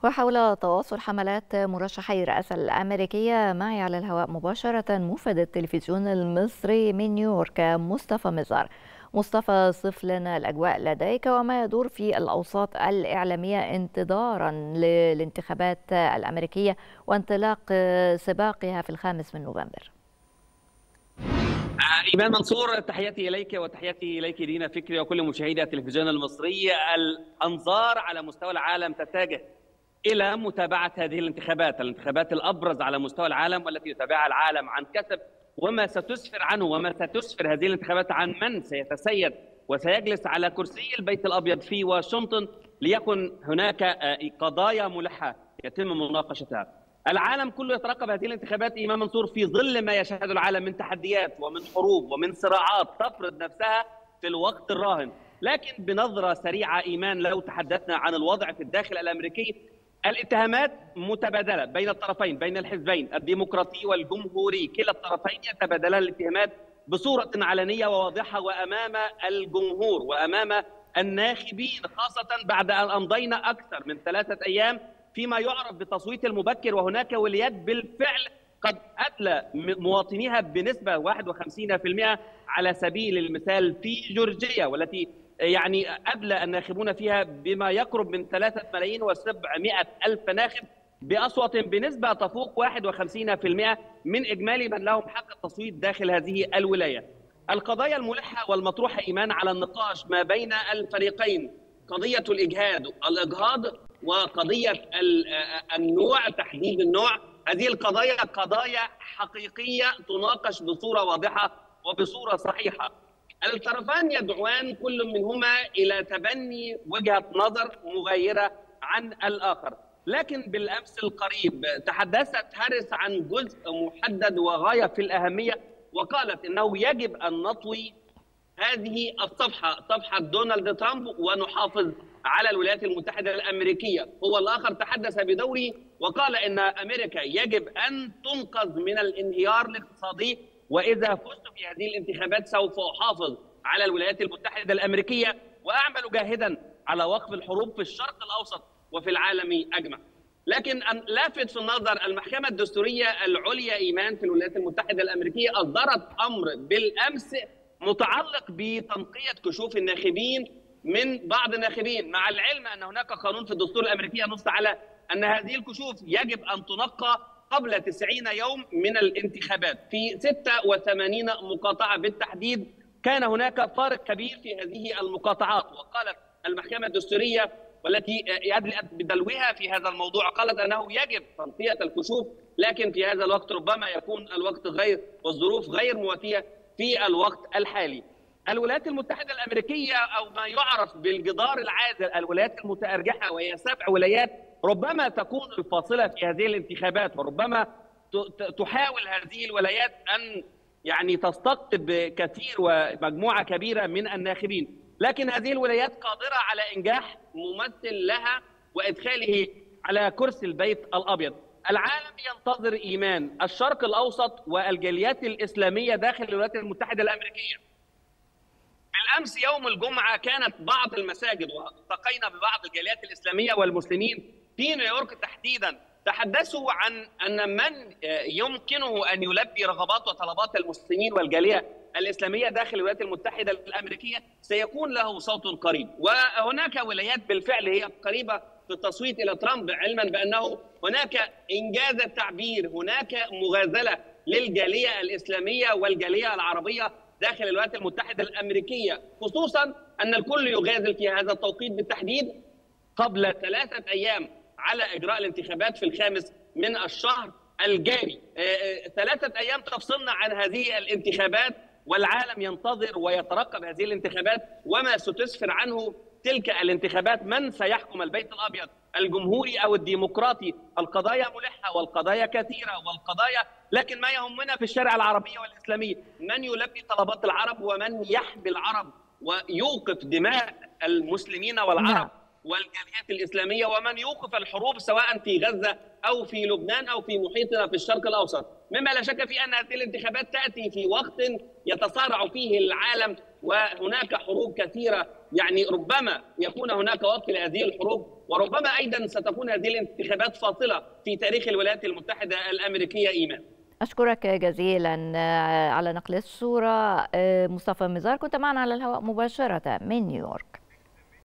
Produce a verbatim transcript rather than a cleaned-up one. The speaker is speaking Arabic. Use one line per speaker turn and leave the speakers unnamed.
وحول تواصل حملات مرشحي الرئاسة الأمريكية معي على الهواء مباشرة موفد التلفزيون المصري من نيويورك مصطفى مزار. مصطفى، صف لنا الأجواء لديك وما يدور في الأوساط الإعلامية انتظارا للانتخابات الأمريكية وانطلاق سباقها في الخامس من نوفمبر.
إيمان منصور، تحياتي إليك وتحياتي إليك دينا فكري وكل مشاهدي التلفزيون المصري. الأنظار على مستوى العالم تتجه إلى متابعة هذه الانتخابات، الانتخابات الأبرز على مستوى العالم والتي يتابعها العالم عن كثب، وما ستسفر عنه وما ستسفر هذه الانتخابات عن من سيتسيد وسيجلس على كرسي البيت الأبيض في واشنطن، ليكن هناك قضايا ملحة يتم مناقشتها. العالم كله يترقب هذه الانتخابات إمام منصور في ظل ما يشهده العالم من تحديات ومن حروب ومن صراعات تفرض نفسها في الوقت الراهن. لكن بنظرة سريعة إيمان، لو تحدثنا عن الوضع في الداخل الأمريكي، الاتهامات متبادلة بين الطرفين، بين الحزبين الديمقراطي والجمهوري، كلا الطرفين يتبادلان الاتهامات بصورة علنية وواضحة وأمام الجمهور وأمام الناخبين، خاصة بعد أن أمضينا أكثر من ثلاثة أيام فيما يعرف بالتصويت المبكر، وهناك ولايات بالفعل قد أدلى مواطنيها بنسبة واحد وخمسين بالمئة على سبيل المثال في جورجيا، والتي يعني أدلى الناخبون فيها بما يقرب من ثلاثة ملايين وسبعمائة ألف ناخب بأصوات بنسبة تفوق واحد وخمسين بالمئة من إجمالي من لهم حق التصويت داخل هذه الولاية. القضايا الملحة والمطروحة إيمان على النقاش ما بين الفريقين، قضية الإجهاد الإجهاض وقضية النوع، تحديد النوع، هذه القضايا قضايا حقيقية تناقش بصورة واضحة وبصورة صحيحة. الطرفان يدعوان كل منهما إلى تبني وجهة نظر مغايرة عن الآخر، لكن بالأمس القريب تحدثت هاريس عن جزء محدد وغاية في الأهمية، وقالت إنه يجب أن نطوي هذه الصفحة، صفحة دونالد ترامب، ونحافظ على الولايات المتحدة الأمريكية. هو الآخر تحدث بدوره وقال إن أمريكا يجب أن تنقذ من الانهيار الاقتصادي، وإذا فزت في هذه الانتخابات سوف أحافظ على الولايات المتحدة الأمريكية وأعمل جاهدا على وقف الحروب في الشرق الأوسط وفي العالم أجمع. لكن لافت في النظر المحكمة الدستورية العليا إيمان في الولايات المتحدة الأمريكية أصدرت أمر بالأمس متعلق بتنقية كشوف الناخبين من بعض الناخبين، مع العلم أن هناك قانون في الدستور الأمريكي نص على أن هذه الكشوف يجب أن تنقى قبل تسعين يوم من الانتخابات في ستة وثمانين مقاطعة بالتحديد. كان هناك فارق كبير في هذه المقاطعات، وقالت المحكمة الدستورية والتي أدلت بدلوها في هذا الموضوع، قالت أنه يجب تنقية الكشوف، لكن في هذا الوقت ربما يكون الوقت غير والظروف غير مواتية في الوقت الحالي. الولايات المتحدة الأمريكية أو ما يعرف بالجدار العازل، الولايات المتأرجحة، وهي سبع ولايات، ربما تكون الفاصلة في هذه الانتخابات، وربما تحاول هذه الولايات أن يعني تستقطب كثير ومجموعة كبيرة من الناخبين، لكن هذه الولايات قادرة على إنجاح ممثل لها وإدخاله على كرسي البيت الأبيض. العالم ينتظر إيمان الشرق الأوسط والجاليات الإسلامية داخل الولايات المتحدة الأمريكية. بالأمس يوم الجمعة كانت بعض المساجد، والتقينا ببعض الجاليات الإسلامية والمسلمين في نيويورك تحديدا، تحدثوا عن أن من يمكنه أن يلبي رغبات وطلبات المسلمين والجالية الإسلامية داخل الولايات المتحدة الأمريكية سيكون له صوت قريب. وهناك ولايات بالفعل هي قريبة في التصويت إلى ترامب، علما بأنه هناك إنجاز التعبير، هناك مغازلة للجالية الإسلامية والجالية العربية داخل الولايات المتحدة الأمريكية، خصوصا أن الكل يغازل في هذا التوقيت بالتحديد قبل ثلاثة أيام على إجراء الانتخابات في الخامس من الشهر الجاري. ثلاثة أيام تفصلنا عن هذه الانتخابات، والعالم ينتظر ويترقب هذه الانتخابات وما ستسفر عنه تلك الانتخابات، من سيحكم البيت الأبيض، الجمهوري أو الديمقراطي. القضايا ملحة والقضايا كثيرة والقضايا، لكن ما يهمنا في الشارع العربي والإسلامي من يلبي طلبات العرب ومن يحمي العرب ويوقف دماء المسلمين والعرب. والجاليات الإسلامية ومن يوقف الحروب سواء في غزة أو في لبنان أو في محيطنا في الشرق الأوسط، مما لا شك في أن هذه الانتخابات تأتي في وقت يتصارع فيه العالم وهناك حروب كثيرة، يعني ربما يكون هناك وقت لهذه الحروب، وربما أيضا ستكون هذه الانتخابات فاصلة في تاريخ الولايات المتحدة الأمريكية. إيمان،
أشكرك جزيلا على نقل الصورة. مصطفى مزار، كنت معنا على الهواء مباشرة من نيويورك.